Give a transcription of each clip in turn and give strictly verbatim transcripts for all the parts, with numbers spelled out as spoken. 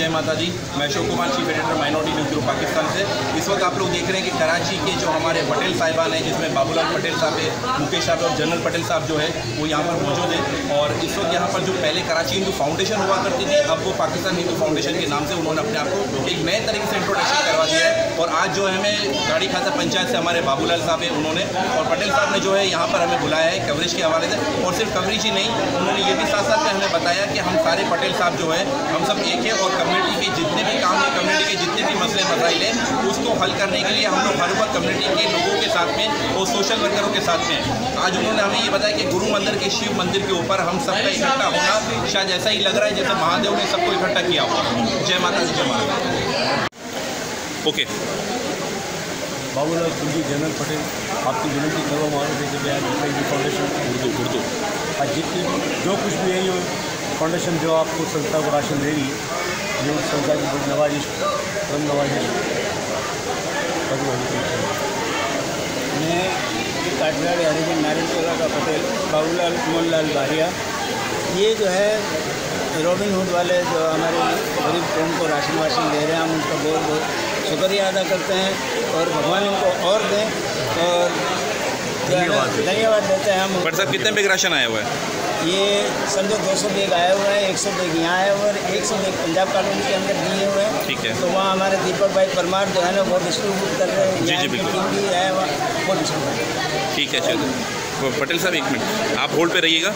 जय माता दी। मैं Ashok Kumar, chief editor minority news bureau Pakistan से। इस वक्त आप लोग देख रहे हैं कि कराची के जो हमारे पटेल साहिबान हैं, जिसमें बाबूलाल पटेल साहब है, मुकेश साहब और जनरल पटेल साहब जो है वो यहाँ पर मौजूद है। और इस वक्त यहाँ पर जो पहले कराची हिंदू फाउंडेशन हुआ करती थी, अब वो पाकिस्तान हिंदू फाउंडेशन के नाम से उन्होंने अपने आप को एक नए तरीके से इंट्रोडक्शन करवा दिया है। और आज जो है हमें गाड़ी खाता पंचायत से हमारे बाबूलाल साहब है उन्होंने और पटेल साहब ने जो है यहाँ पर हमें बुलाया है कवरेज के हवाले से। और सिर्फ कवरेज ही नहीं, उन्होंने ये भी साथ साथ में हमें बताया कि हम सारे पटेल साहब जो है हम सब एक है और कम्युनिटी के जितने भी काम है, कम्युनिटी के जितने भी मसले मसाइल हैं उसको हल करने के लिए हम लोग हर वक्त कम्युनिटी के लोगों के साथ में और सोशल वर्करों के साथ में हैं। आज उन्होंने हमें ये बताया कि गुरु मंदिर के शिव मंदिर के ऊपर हम सबका इकट्ठा होना शायद ऐसा ही लग रहा है जैसे महादेव ने सबको इकट्ठा किया हुआ। जय माता दी, जय माता। ओके, बाबूलाल कुलजी जनरल पटेल आपकी विनती करो मारो जैसे फाउंडेशन उर्दू उर्दू आज जितनी जो कुछ भी है ये फाउंडेशन जो आपको संस्था को राशन दे रही है, जो संस्था की बड़ी नवाजिश कम नवाजिश मैं काठगढ़ हरिजन नारायणपुरा का पटेल बाबूलाल मोहनलाल बारिया, ये जो है रॉबिन हुड वाले जो हमारे गरीब कौम को राशन वाशन दे रहे हैं, हम उनका बहुत बहुत शुक्रिया अदा करते हैं और भगवान इनको और दें और धन्यवाद देते हैं हम। बट साहब कितने बैग राशन आया हुआ है? ये समझो दो सौ बैग आया हुआ है, एक सौ बैग यहाँ आया हुआ है, एक सौ बैग पंजाब कॉलोनी के अंदर दिए हुए हैं। ठीक है, तो वहाँ हमारे दीपक भाई परमार जो है ना वो डिस्ट्रीब्यूट कर रहे हैं। जी जी बिल्कुल है वो डिस्ट्रीब्यूट। ठीक है, चलो पटेल साहब एक मिनट आप होल्ड पे रहिएगा।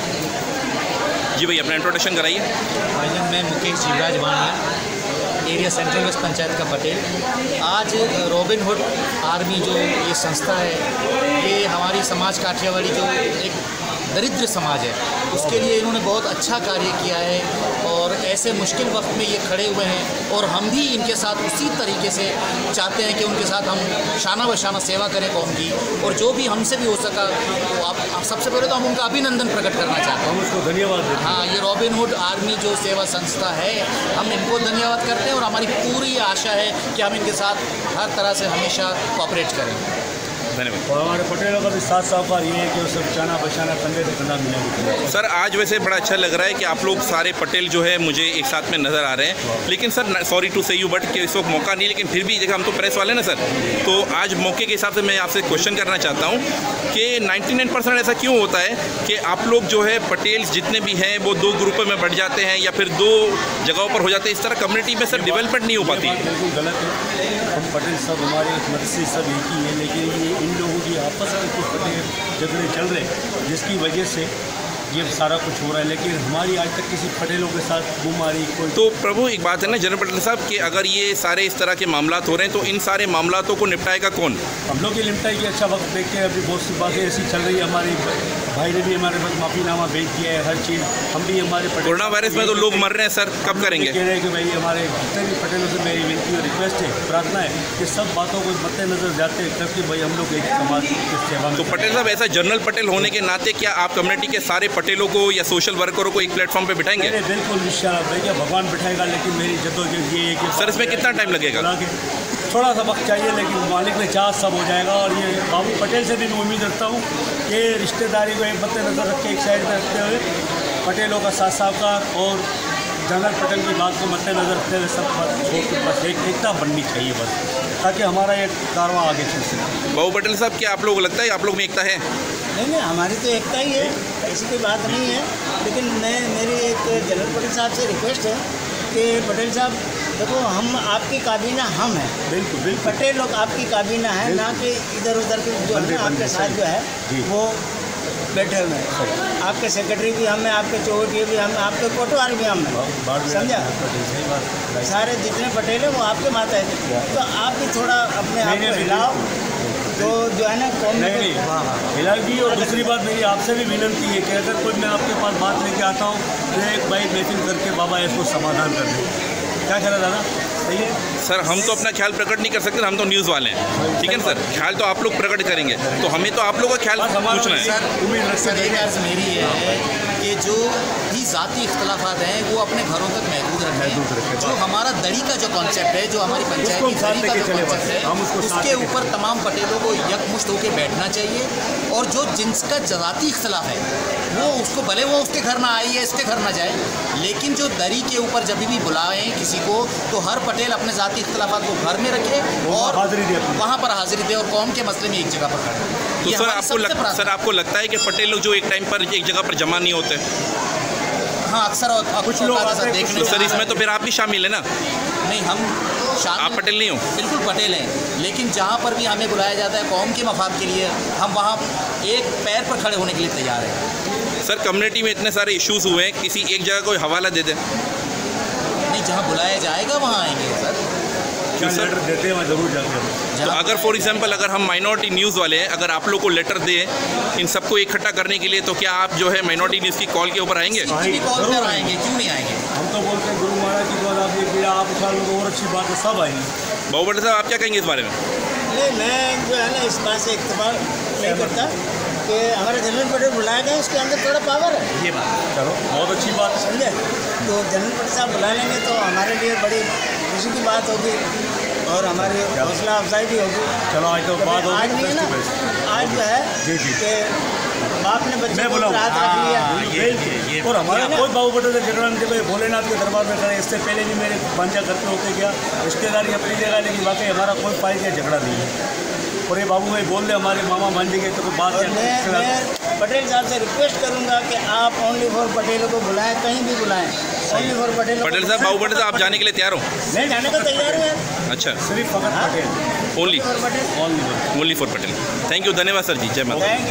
जी भाई अपना इंट्रोडक्शन कराइए। भाईजान मैं Mukesh Shivraj Vania, area central west panchayat का पटेल। आज रॉबिन हुड आर्मी जो ये संस्था है, ये हमारी समाज काठियावाड़ी जो एक दरिद्र समाज है उसके लिए इन्होंने बहुत अच्छा कार्य किया है और ऐसे मुश्किल वक्त में ये खड़े हुए हैं और हम भी इनके साथ उसी तरीके से चाहते हैं कि उनके साथ हम शाना बशाना सेवा करें कौम की और जो भी हमसे भी हो सका तो आप, आप सबसे पहले तो हम उनका अभिनंदन प्रकट करना चाहते हैं, उसको धन्यवाद। हाँ, ये रॉबिन हुड आर्मी जो सेवा संस्था है हम इनको धन्यवाद करते हैं और हमारी पूरी आशा है कि हम इनके साथ हर तरह से हमेशा कोऑपरेट करें। धन्यवाद। और हमारे पटेलों का भी साथ साहूकार ये है कि वो सब चाना बशाना कंधे से कंधा मिलेंगे। सर आज वैसे बड़ा अच्छा लग रहा है कि आप लोग सारे पटेल जो है मुझे एक साथ में नज़र आ रहे हैं, लेकिन sir sorry to say you but कि इस वक्त मौका नहीं, लेकिन फिर भी जगह हम तो प्रेस वाले ना सर, तो आज मौके के हिसाब से मैं आपसे क्वेश्चन करना चाहता हूँ कि निन्यानवे परसेंट ऐसा क्यों होता है कि आप लोग जो है पटेल्स जितने भी हैं वो दो ग्रुपों में बढ़ जाते हैं या फिर दो जगहों पर हो जाते हैं, इस तरह कम्युनिटी में सर डेवलपमेंट नहीं हो पाती। बिल्कुल गलत है, हम पटेल सब हमारे मत से सब एक ही है, लेकिन ये इन लोगों की आपस में कुछ पटेल झगड़े चल रहे हैं जिसकी वजह से ये सारा कुछ हो रहा है, लेकिन हमारी आज तक किसी पटेलों के साथ गुमारी कोई। तो प्रभु एक बात है ना जनरल पटेल साहब कि अगर ये सारे इस तरह के मामलात हो रहे हैं तो इन सारे मामलातों को निपटाएगा कौन? हम लोग ये निपटाएगी। अच्छा वक्त देख के अभी बहुत सी बातें ऐसी चल रही है, हमारे भाई ने भी हमारे पास माफीनामा भेज दिया है, हर चीज़ हम भी हमारे कोरोना वायरस में तो लोग मर रहे हैं सर, कब करेंगे? कह रहे हैं कि भाई हमारे जितने भी पटेलों से मेरी विनती और रिक्वेस्ट है, प्रार्थना है कि सब बातों को मद्देनजर जाते करके भाई हम लोग एक समाज की सेवा। तो पटेल साहब ऐसा जनरल पटेल होने के नाते क्या आप कम्युनिटी के सारे पटेलों को या सोशल वर्करों को एक प्लेटफॉर्म पे बिठाएंगे? बिल्कुल भैया भगवान बिठाएगा, लेकिन मेरी जद्दोजहद ये है कि सर इसमें कितना टाइम लगेगा? थोड़ा सा वक्त चाहिए, लेकिन मालिक ने चाह सब हो जाएगा। और ये बाबू पटेल से भी मैं उम्मीद रखता हूँ कि रिश्तेदारी को एक मद्देनजर रख के एक साइड में रखते हुए पटेलों का साथ साहूकार और जनरल पटेल की बात को मद्देनजर रखते हुए सब बस एक एकता बननी चाहिए बस, ताकि हमारा ये कारवां आगे चल सके। बाबू पटेल साहब क्या आप लोग लगता है आप लोग में एकता है? नहीं नहीं हमारी तो एकता ही है, ऐसी कोई बात नहीं है, लेकिन मैं मेरी एक जनरल पटेल साहब से रिक्वेस्ट है कि पटेल साहब देखो हम आपकी काबीना हम हैं, बिल्कुल बिल्कुल पटेल लोग आपकी काबीना है, ना कि इधर उधर के जो है आपके साथ जो है वो बैठे हुए हैं। आपके सेक्रेटरी भी हम हैं, आपके चौधरी भी हम, आपके कोटवार भी हम हैं, समझा? सारे जितने पटेल हैं वो आपके माता है, तो आप भी थोड़ा अपने आप को हिलाओ तो जो है ना कौन नहीं नहीं हिलाल भी। और दूसरी बात मेरी आपसे भी विनती है कि अगर कोई मैं आपके पास बात लेके आता हूँ तो एक बाइक महफिल करके बाबा इसको समाधान कर दें। क्या कह रहा दादा? सही है सर, हम तो अपना ख्याल प्रकट नहीं कर सकते, हम तो न्यूज़ वाले हैं, ठीक है सर, ख्याल तो आप लोग प्रकट करेंगे, तो हमें तो आप लोगों का ख्याल पूछना है। सर, सर एक अर्ज़ मेरी है कि जो भी ज़ाती इख्तलाफात हैं वो अपने घरों तक महदूद रखें। जो हमारा दड़ी का जो कॉन्सेप्ट है, जो हमारी पंचायत की दड़ी का जो कॉन्सेप्ट है, उसके ऊपर तमाम पटेलों को यकमुश्त होकर बैठना चाहिए। और जो जिनका ज़ाती इख्तलाफ है वो उसको भले वो उसके घर ना आए या इसके घर ना जाए, लेकिन जो दरी के ऊपर जब भी बुलाएं किसी को तो हर पटेल अपने ज़ाती इख्तलाफात को घर में रखे और वहाँ पर हाजिरी दे और कौम के मसले में एक जगह पर खड़े। तो सर आपको लग, सर आपको लगता है कि पटेल लोग जो एक टाइम पर एक जगह पर जमा नहीं होते? हाँ, अक्सर और कुछ लोग देखने। तो सर इसमें तो फिर आप भी शामिल है ना? नहीं, हम शामिल, आप पटेल नहीं हो? बिल्कुल पटेल हैं, लेकिन जहाँ पर भी हमें बुलाया जाता है कौम के मफाद के लिए, हम वहाँ एक पैर पर खड़े होने के लिए तैयार हैं। सर कम्युनिटी में इतने सारे इश्यूज हुए हैं, किसी एक जगह कोई हवाला दे दें? नहीं, जहाँ बुलाया जाएगा वहाँ आएंगे सर। क्यों सर देते हैं, मैं ज़रूर जाऊँगा। तो अगर फॉर एग्जांपल अगर हम माइनॉरिटी न्यूज़ वाले हैं, अगर आप लोग को लेटर दें इन सबको इकट्ठा करने के लिए, तो क्या आप जो है माइनॉरिटी न्यूज़ की कॉल के ऊपर आएंगे? कॉल पर आएंगे, क्यों नहीं आएंगे? हम तो बोलते हैं गुरु महाराज की द्वारा आप ये पीड़ा आप उठा लो, और अच्छी बात है, सब आएंगे। बाबू भट्ट साहब आप क्या कहेंगे इस बारे में? नहीं, मैं जो है ना इस बात से इत्तेफाक नहीं करता कि हमारे जनरल पटेल बुलाए गए, उसके अंदर थोड़ा पावर है। ये बात चलो बहुत अच्छी बात समझे। तो जनरल पटेल साहब बुला लेंगे तो हमारे लिए बड़ी खुशी की बात होगी और हमारी हौसला अफजाई भी होगी। चलो आज तो बात आज नहीं है ना, आज जो है कि बाप ने बच्चे को रात रख लिया। और हमारा कोई बाबू भट्ट से झगड़ा नहीं थे, भोलेनाथ के दरबार में खड़े, इससे पहले भी मेरे भांजा घर पे होके गया, रिश्तेदारी अपनी जगह, लेकिन वाकई हमारा कोई पाई का झगड़ा नहीं है। और ये बाबू भाई बोल दे हमारे मामा भांजे के, तो कोई बात मैं, मैं पटेल साहब से रिक्वेस्ट करूंगा कि आप ओनली फॉर पटेलों को बुलाएं, कहीं भी बुलाएं, ओनली फॉर पटेल। पटेल साहब, बाबू भट्ट साहब आप जाने के लिए तैयार हो? मैं जाने को तैयार हूँ। अच्छा, सिर्फ फकत Patel, only only for Patel. Thank you, धन्यवाद सर जी, जय माता। Thank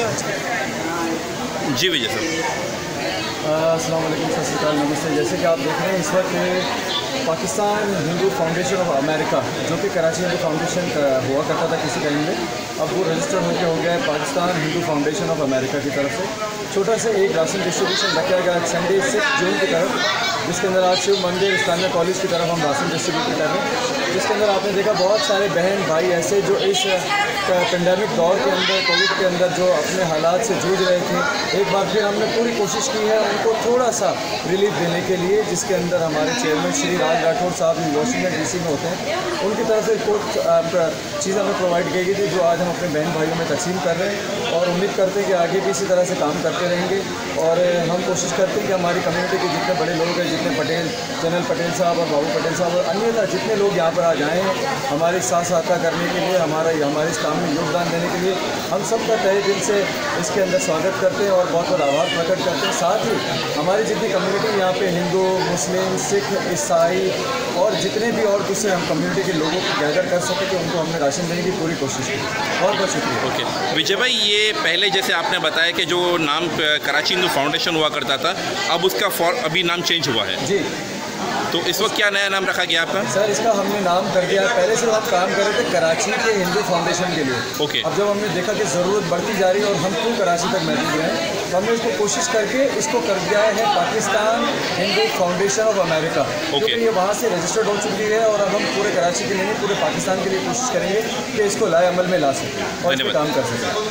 you ji Vijay sir. अस्सलाम वालेकुम, सत श्री अकाल, नमस्ते। जैसे कि आप देख रहे हैं इस वक्त Pakistan Hindu foundation of America, जो कि कराची हिंदू फाउंडेशन हुआ करता था किसी टाइम में, अब वो रजिस्टर होकर हो गया है Pakistan Hindu foundation of America की तरफ से। छोटा सा एक राशन डिस्ट्रीब्यूशन रखा गया संडे सिक्स जून की तरफ, जिसके अंदर आज शिव मंदिर इस्लामिया कॉलेज की तरफ हम राशन डिस्ट्रीब्यूट कर रहे हैं, जिसके अंदर आपने देखा बहुत सारे बहन भाई ऐसे जो इस पेंडेमिक दौर के अंदर, कोविड के अंदर जो अपने हालात से जूझ रहे थे, एक बार फिर हमने पूरी कोशिश की है उनको थोड़ा सा रिलीफ देने के लिए, जिसके अंदर हमारे चेयरमैन श्री राज राठौर साहब वाशिंगटन डीसी में होते हैं, उनकी तरफ से कुछ चीज़ हमें प्रोवाइड की गई थी जो आज हम अपने बहन भाइयों में तकसीम कर रहे हैं और उम्मीद करते हैं कि आगे भी इसी तरह से काम करते रहेंगे। और हम कोशिश करते हैं कि हमारी कम्युनिटी के जितने बड़े लोग हैं, जितने पटेल, जनरल पटेल साहब और बाबू पटेल साहब और अन्य जितने लोग यहाँ पर आ जाएँ हमारे साथ सहायता करने के लिए, हमारा हमारे इस काम में योगदान देने के लिए, हम सब का तहे दिल से इसके अंदर स्वागत करते हैं और बहुत बहुत आभार प्रकट करते हैं। साथ ही हमारी जितनी कम्युनिटी यहाँ पे हिंदू, मुस्लिम, सिख, ईसाई और जितने भी और दूसरे हम कम्युनिटी के लोगों को गैदर कर सके कि उनको हमने राशन देने की पूरी कोशिश की। बहुत बहुत शुक्रिया। ओके विजय भाई, ये पहले जैसे आपने बताया कि जो नाम कराची हिंदू फाउंडेशन हुआ करता था, अब उसका फॉर अभी नाम चेंज हुआ है जी, तो इस वक्त क्या नया नाम रखा गया आपका? सर इसका हमने नाम कर दिया, पहले से हम काम कर रहे थे कराची के हिंदू फाउंडेशन के लिए। ओके। अब जब हमने देखा कि ज़रूरत बढ़ती जा रही है और हम क्यों कराची तक महदूद हैं, तो हमने इसको कोशिश करके इसको कर दिया है Pakistan Hindu foundation of America. Okay. ये वहाँ से रजिस्टर्ड हो चुकी है और अब हम पूरे कराची के लिए नहीं, पूरे पाकिस्तान के लिए कोशिश करेंगे कि इसको लाए अमल में ला सकें और इस पर काम कर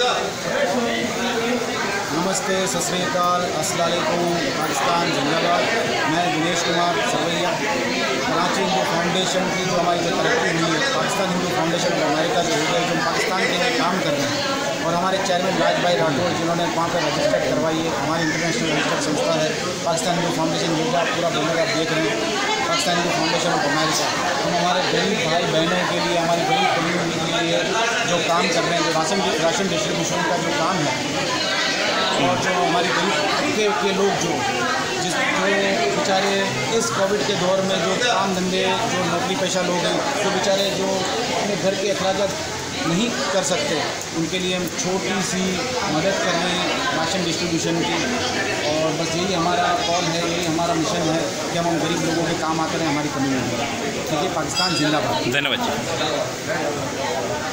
सकें। नमस्ते, सत श्री अकाल, अस्सलाम वालेकुम, पाकिस्तान जिंदाबाद। मैं दिनेश कुमार सरवैया, कराची हिंदू फाउंडेशन की जो हमारी जो तरक्की हुई है, Pakistan Hindu foundation of America जो हो गई, जो पाकिस्तान के लिए काम कर रहे हैं, और हमारे चेयरमैन राज भाई राठौर जिन्होंने वहाँ पर रजिस्टर्ड करवाई है, हमारी इंटरनेशनल रजिस्टर्ड संस्था है पाकिस्तान हिंदू फाउंडेशन, जो आप पूरा बोलने आप देख रहे हैं, Pakistan Hindu foundation of America. हम हमारे गरीब भाई बहनों के लिए, हमारी गरीब कम्युनिटी के लिए जो काम कर रहे हैं, जो राशन राशन डिस्ट्रीब्यूशन का जो काम है, और जो हमारी गरीब तबके के लोग जो जिस जो बेचारे इस कोविड के दौर में जो काम धंधे, जो नौकरी पेशा लोग हैं, जो बेचारे जो अपने घर के अखराजात नहीं कर सकते, उनके लिए हम छोटी सी मदद कर रहे हैं राशन डिस्ट्रीब्यूशन की। और बस यही हमारा कॉल है, यही हमारा मिशन है कि हम हम गरीब लोगों के काम आते रहें हमारी कम्युनिटी। ठीक है, पाकिस्तान जिंदाबाद। धन्यवाद।